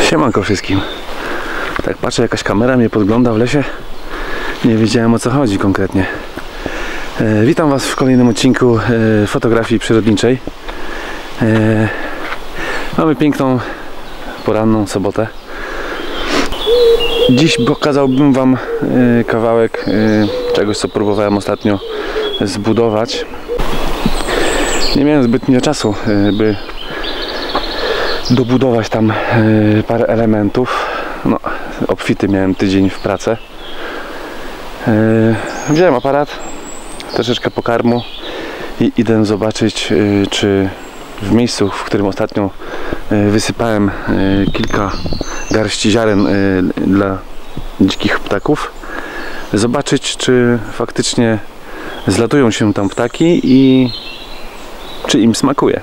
Siemanko wszystkim. Tak patrzę, jakaś kamera mnie podgląda w lesie. Nie wiedziałem, o co chodzi konkretnie. Witam Was w kolejnym odcinku fotografii przyrodniczej. Mamy piękną, poranną sobotę. Dziś pokazałbym Wam kawałek czegoś, co próbowałem ostatnio zbudować. Nie miałem zbytnio czasu, by dobudować tam parę elementów. No, obfity miałem tydzień w pracę. Wziąłem aparat, troszeczkę pokarmu i idę zobaczyć, czy w miejscu, w którym ostatnio wysypałem kilka garści ziaren dla dzikich ptaków, zobaczyć, czy faktycznie zlatują się tam ptaki i czy im smakuje.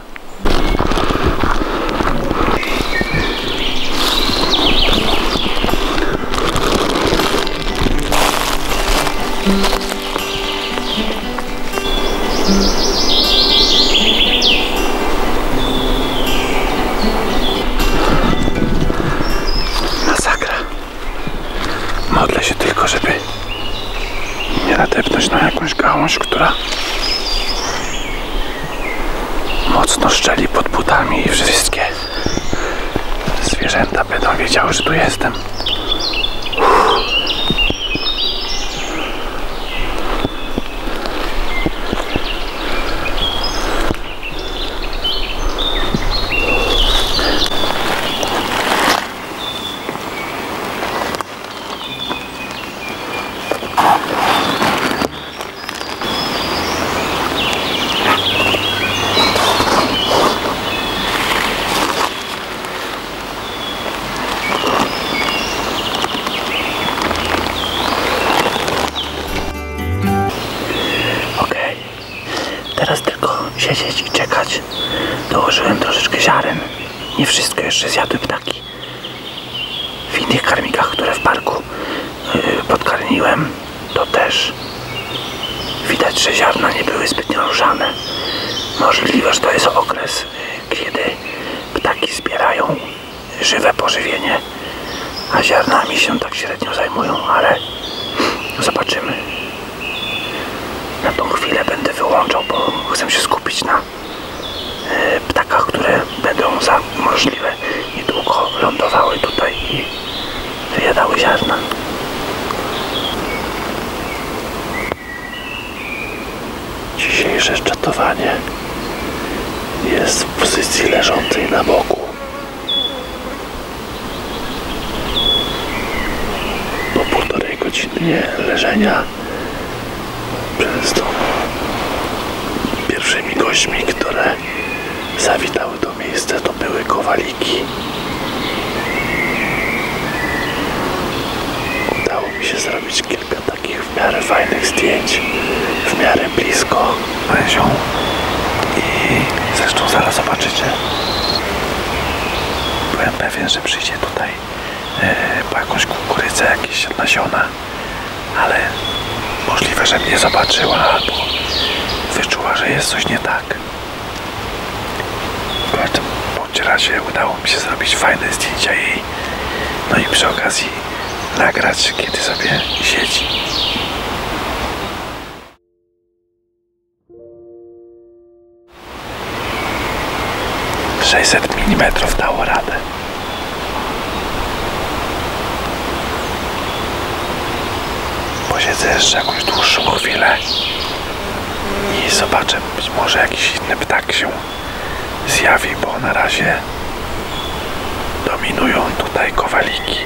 Masakra. Modlę się tylko, żeby nie nadepnąć na jakąś gałąź, która mocno szczeli pod butami i wszystkie zwierzęta będą wiedziały, że tu jestem. Teraz tylko siedzieć i czekać. Dołożyłem troszeczkę ziaren. Nie wszystko jeszcze zjadły ptaki. W innych karmikach, które w parku podkarmiłem, to też widać, że ziarna nie były zbytnio ruszane. Możliwe, że to jest okres, kiedy ptaki zbierają żywe pożywienie, a ziarnami się tak średnio zajmują, ale zobaczymy. Na tą chwilę będę wyłączał, bo chcę się skupić na ptakach, które będą za możliwe niedługo lądowały tutaj i wyjadały ziarna. Dzisiejsze czatowanie jest w pozycji leżącej na boku. Po 1,5 godziny leżenia z tą pierwszymi gośćmi, które zawitały do miejsca, to były kowaliki. Udało mi się zrobić kilka takich w miarę fajnych zdjęć, w miarę blisko węzią i zresztą zaraz zobaczycie. Byłem pewien, że przyjdzie tutaj po jakąś kukurydzę, jakieś nasiona, ale możliwe, że mnie zobaczyła albo wyczuła, że jest coś nie tak. W każdym bądź razie udało mi się zrobić fajne zdjęcia jej. No i przy okazji nagrać, kiedy sobie siedzi. 600 mm dało radę. Posiedzę jeszcze jakąś dłuższą chwilę i zobaczę, być może jakiś inny ptak się zjawi, bo na razie dominują tutaj kowaliki.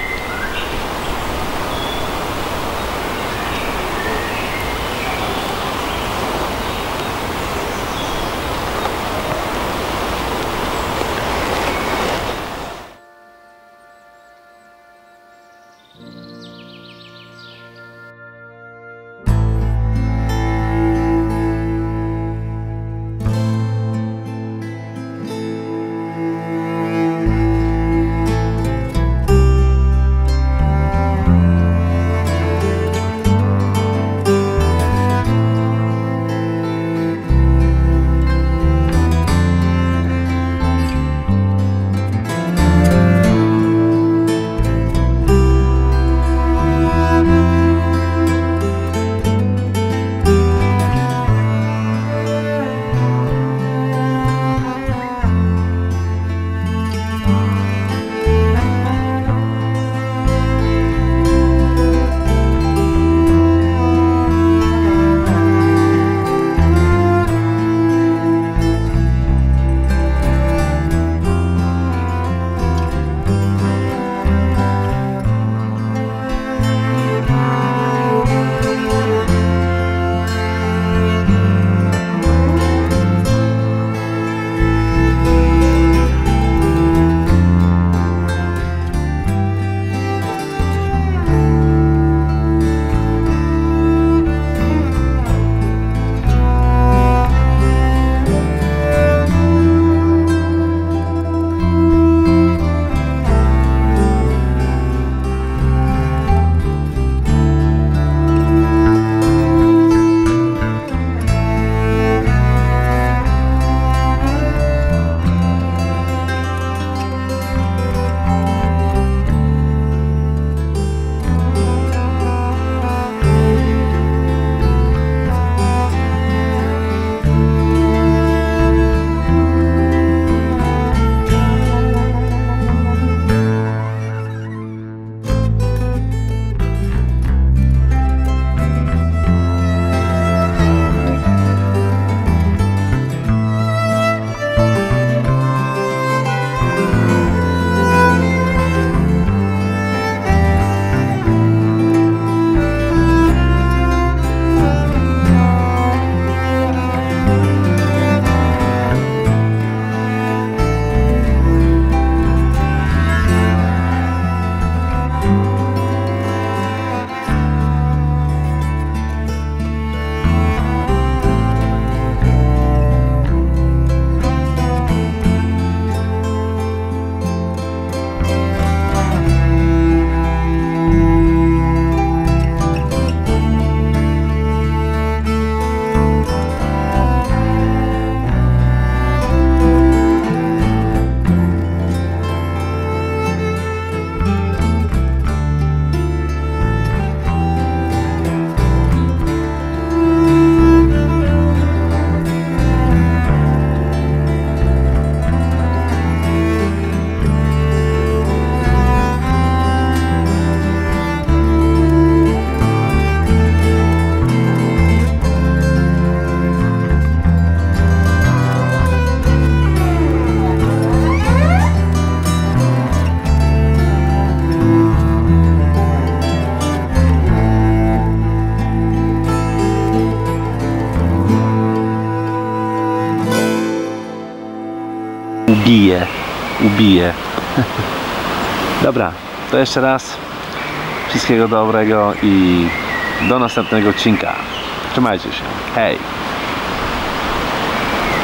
ubije. Dobra, to jeszcze raz wszystkiego dobrego i do następnego odcinka. Trzymajcie się. Hej!